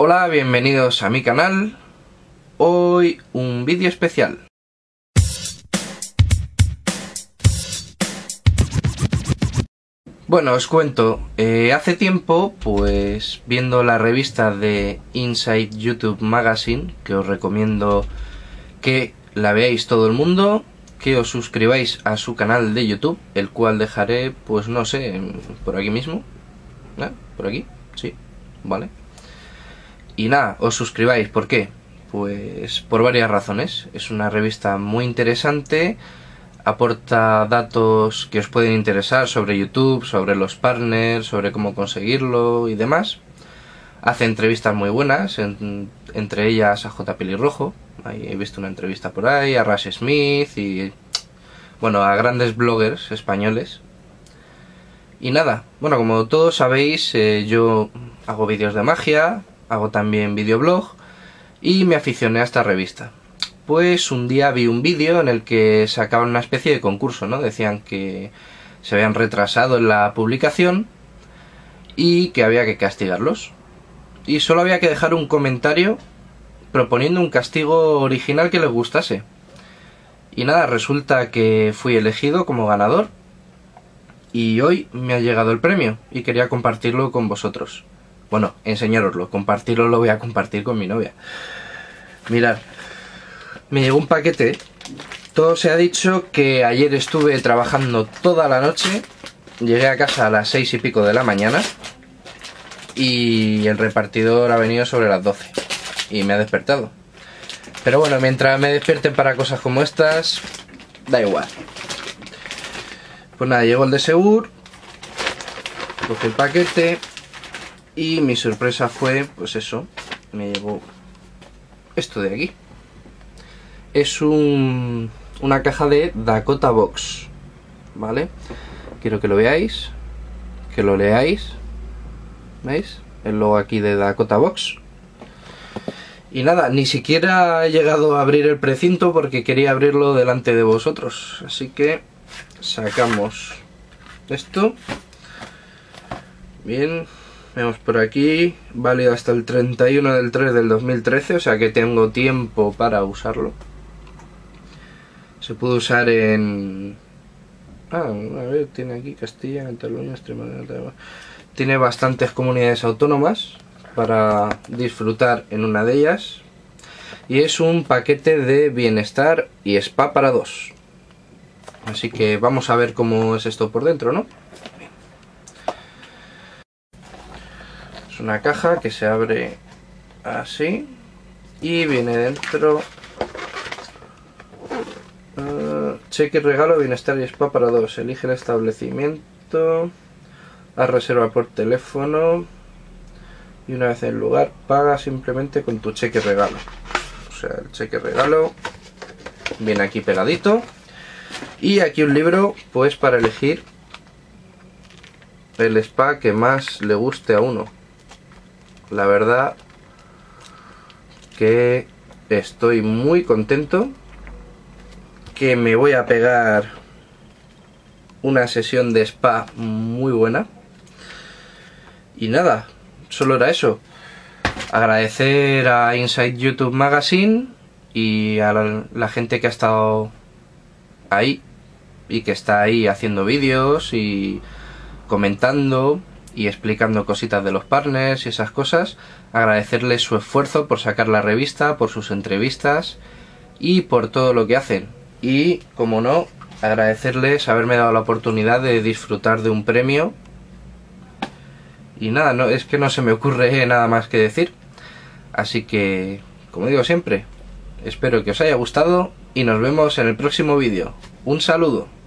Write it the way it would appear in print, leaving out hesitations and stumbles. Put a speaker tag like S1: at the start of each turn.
S1: Hola, bienvenidos a mi canal. Hoy un vídeo especial. Bueno, os cuento, hace tiempo, pues viendo la revista de Inside YouTube Magazine, que os recomiendo que la veáis todo el mundo, que os suscribáis a su canal de YouTube, el cual dejaré, pues no sé, por aquí mismo. ¿Por aquí? Sí, vale. Y nada, os suscribáis, ¿por qué? Pues por varias razones. Es una revista muy interesante, aporta datos que os pueden interesar sobre YouTube, sobre los partners, sobre cómo conseguirlo y demás. Hace entrevistas muy buenas, entre ellas a J. Pelirrojo, ahí he visto una entrevista por ahí, a Rush Smith y bueno, a grandes bloggers españoles. Y nada, bueno, como todos sabéis, yo hago vídeos de magia, hago también videoblog y me aficioné a esta revista. Pues un día vi un vídeo en el que sacaban una especie de concurso, ¿no? Decían que se habían retrasado en la publicación y que había que castigarlos. Y solo había que dejar un comentario proponiendo un castigo original que les gustase. Y nada, resulta que fui elegido como ganador y hoy me ha llegado el premio y quería compartirlo con vosotros. Bueno, enseñároslo, compartirlo lo voy a compartir con mi novia. Mirad, me llegó un paquete. Todo se ha dicho que ayer estuve trabajando toda la noche. Llegué a casa a las 6 y pico de la mañana y el repartidor ha venido sobre las 12 y me ha despertado. Pero bueno, mientras me despierten para cosas como estas, da igual. Pues nada, llegó el de Segur, cogí el paquete y mi sorpresa fue, pues eso, me llegó esto de aquí. Es una caja de Dakota Box, ¿vale? Quiero que lo veáis, que lo leáis. ¿Veis? El logo aquí de Dakota Box. Y nada, ni siquiera he llegado a abrir el precinto porque quería abrirlo delante de vosotros. Así que sacamos esto. Bien, vemos por aquí, válido hasta el 31 del 3 del 2013, o sea que tengo tiempo para usarlo. Se puede usar en... a ver, tiene aquí Castilla, Cataluña, Extremadura... Tiene bastantes comunidades autónomas para disfrutar en una de ellas. Y es un paquete de bienestar y spa para dos. Así que vamos a ver cómo es esto por dentro, ¿no? Es una caja que se abre así y viene dentro cheque regalo bienestar y spa para dos. Elige el establecimiento, haz reserva por teléfono y una vez en el lugar paga simplemente con tu cheque regalo. O sea, el cheque regalo viene aquí pegadito. Y aquí un libro, pues para elegir el spa que más le guste a uno. La verdad que estoy muy contento, que me voy a pegar una sesión de spa muy buena. Y nada, solo era eso. Agradecer a Inside YouTube Magazine y a la gente que ha estado ahí y que está ahí haciendo vídeos y comentando y explicando cositas de los partners y esas cosas. Agradecerles su esfuerzo por sacar la revista, por sus entrevistas y por todo lo que hacen. Y, como no, agradecerles haberme dado la oportunidad de disfrutar de un premio. Y nada, no, es que no se me ocurre nada más que decir. Así que, como digo siempre, espero que os haya gustado y nos vemos en el próximo vídeo. Un saludo.